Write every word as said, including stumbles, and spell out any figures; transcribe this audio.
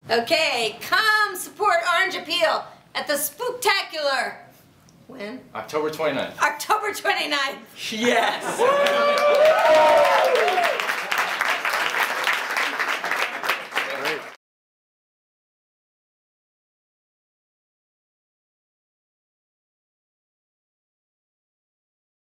Okay, come support Orange Appeal at the Spooktacular. When? October twenty-ninth. October twenty-ninth. Yes!